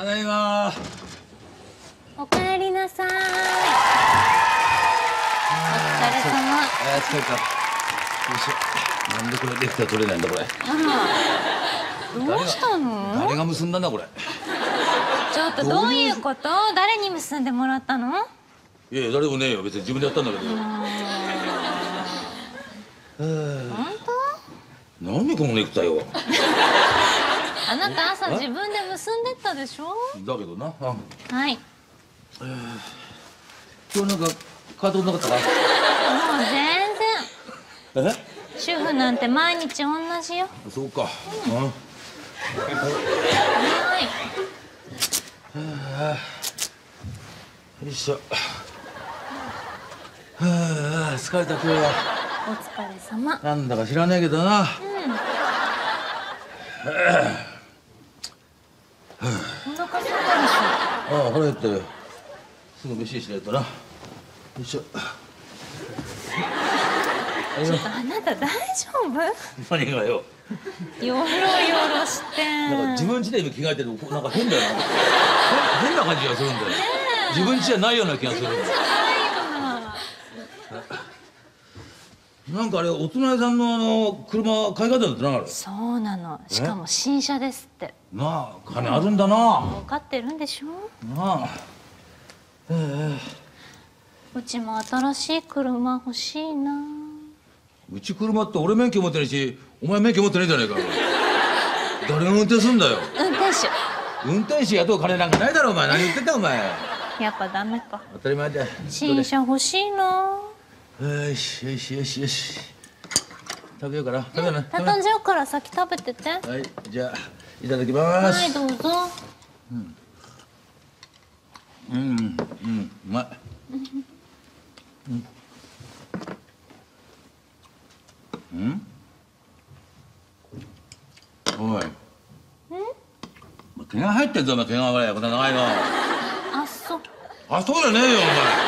ただいま。 おかえりなさい。お疲れ様。 疲れた。よいしょ。なんでこれできたら取れないんだこれ。 あら。どうしたの？ 誰が結んだんだこれ。 ちょっとどういうこと？誰に結んでもらったの？ いやいや誰もねえよ。別に自分でやったんだけど。 本当？ 何このネクタイは。 あなた朝自分で結んでったでしょ？ だけどな。 はい。 今日なんかカートなかったか。 もう全然。主婦なんて毎日同じよ。 そうか。 はい。 よいしょ。疲れた今日は。 お疲れ様。 なんだか知らねえけどな。 お腹空いたでしょ。 ああ、腹減ったよ。すぐ飯しないとな。よいしょ。 ちょっとあなた大丈夫？ 何がよ。 よろよろして。 なんか自分家で今着替えてるのなんか変だよな。変な感じがするんだよ。自分家じゃないような気がするんだよ。なんかあれお隣さんの車買い方だってなあれ。 そうなの。しかも新車ですって。 なあ金あるんだな。 分かってるんでしょ。 なあ。 うちも新しい車欲しいな。 うち車って俺免許持ってないしお前免許持ってないじゃないか。誰が運転すんだよ。 運転手。 運転手雇う金なんかないだろお前。何言ってんだお前。 やっぱダメか。 当たり前だよ。 新車欲しいな。 よしよしよしよし。食べようかな。食べような。 畳んじゃうから先食べてて。 はい、じゃあいただきます。 はい、どうぞ。 うまい。おい。毛が入ってんぞお前。毛がこんな長いの。 あ、そう。 あ、そうじゃねえよ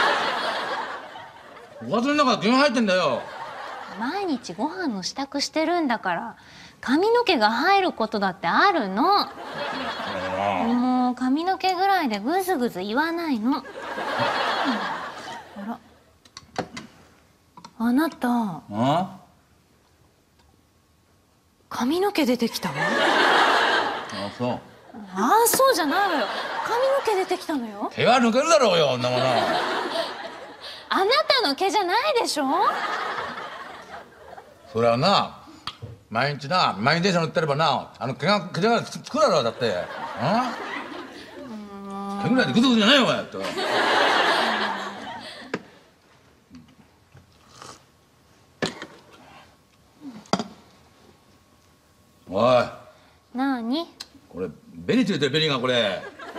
お前。おかずの中毛が入ってんだよ。 毎日ご飯の支度してるんだから髪の毛が入ることだってあるの。もう髪の毛ぐらいでグズグズ言わないの。あら、あなた髪の毛出てきたわ。 あ、そう。 ああ、そうじゃないわよ。髪の毛出てきたのよ。 毛は抜けるだろうよ、こんなもの。 あなたの毛じゃないでしょ。 それはな、毎日な、満員電車乗ってればな、毛がつくだろうだって。毛ぐらいでグズグズじゃないよお前って。おい。 なに？ これ紅ついてる紅がこれ。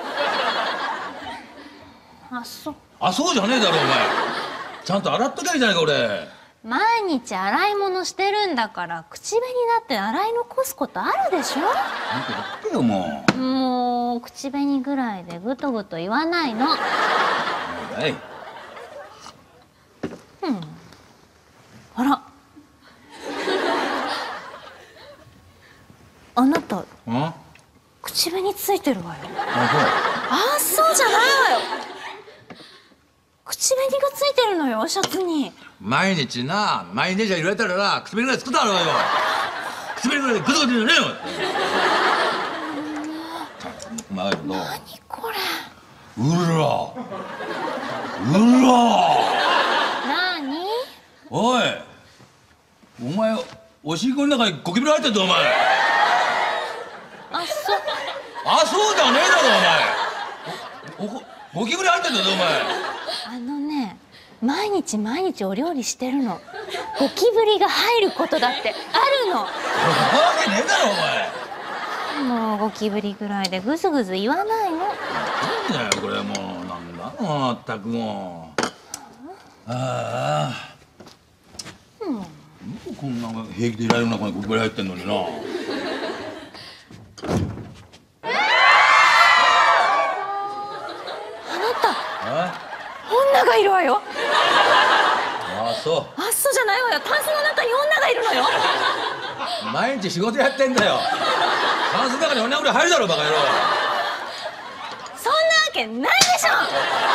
あ、そう。 あ、そうじゃねえだろお前。ちゃんと洗っときゃいいじゃないか俺。 毎日洗い物してるんだから口紅だって洗い残すことあるでしょ。 なんかやってよもう。 もう口紅ぐらいでぐとぐと言わないの。 はい。 あら、あなた口紅ついてるわよ。あ、そうじゃないわよ。口紅がついてるのよ、シャツに。 毎日な、満員電車に入れたらな、口紅ぐらいつくだろうよ。口紅ぐらいでグズグズじゃねえよ。何これ。 うら。 なに？ おい。お前、おしっこの中にゴキブリ入ってんぞお前。 あ、そう。 あ、そうじゃねえだろお前。ゴキブリ入ってんだぞお前。 毎日お料理してるの。ゴキブリが入ることだってあるの。 わけねえだろお前。 もうゴキブリぐらいでグズグズ言わないの。 なんだよこれもう。なんだもう全くもう。ああ。こんな平気でいられる中にゴキブリ入ってんのにな。 女がいるわよ。 あ、そう。 あ、そうじゃないわよ。タンスの中に女がいるのよ。 毎日仕事やってんだよ。タンスの中に女ぐらい入るだろバカ野郎。 けないでしょ。